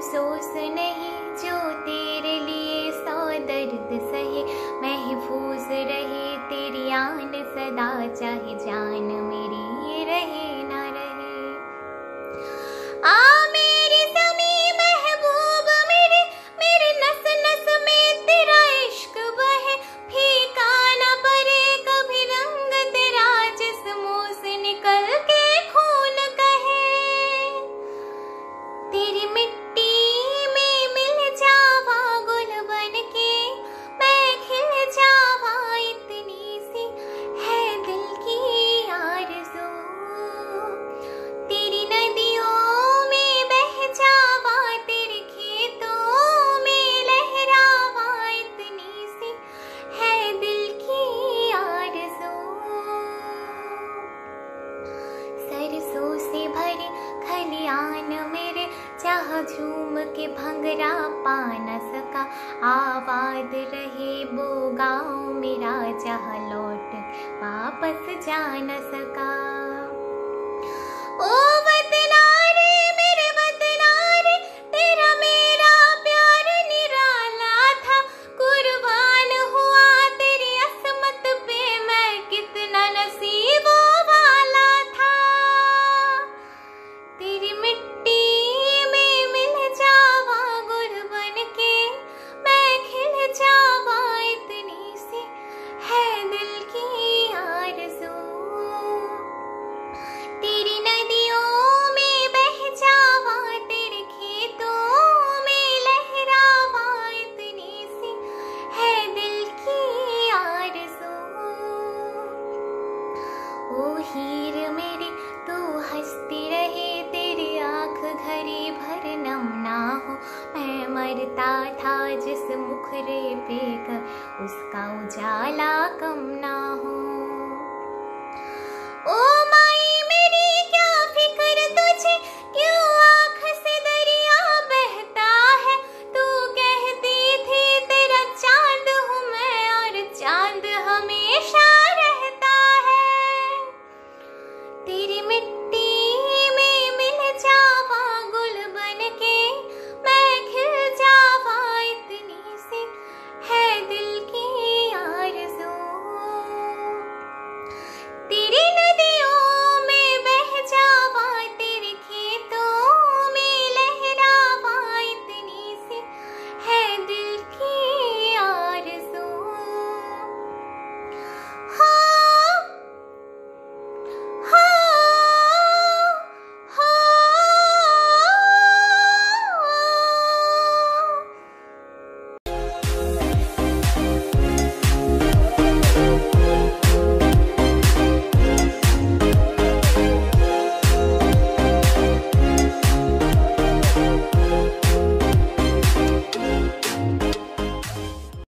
अफसोस नहीं जो तेरे लिए 100 दर्द सहे, महफूज रहे तेरी आन सदा, चाहे जान मेरी रहे ना रहे। आ मेरी ज़मी महबूब मेरे, मेरे नस नस में तेरा इश्क बहे, फीका ना पड़े कभी रंग तेरा, जिस मुंह से निकल के खून कहे। तेरी मिट्टी में मिल जावा गुल बन के, मैं खिल जावा, इतनी सी है दिल की आरज़ू। तेरी नदियों में बह जावा, तेरे खेतों में लहरावा, इतनी सी है दिल की आरज़ू। सरसों से भरे खलियान मेरे, चाह झूम के भंगरा पा न सका, आबाद रहे वो गाँव मेरा, जहाँ लौट वापस जा न सका। ओ वतना रे मेरे वतना रे, तेरा मेरा प्यार निराला था, कुर्बान हुआ तेरी असमत पे मैं, कितना नसीबों वाला था। तेरी मिट्टी में मिल जावा गुल बन के, मैं खिल जावा, इतनी सी है दिल की आरज़ू। तेरी नदियों में बह जावा, तेरे खेतों में लहरावा, इतनी सी है दिल की आरज़ू। ओ हीर मेरी तू हंसती रहे, तेरी आँख घड़ी भर नम ना हो, मैं मरता था जिस मुखरे पे कर, उसका उजाला कम ना हो।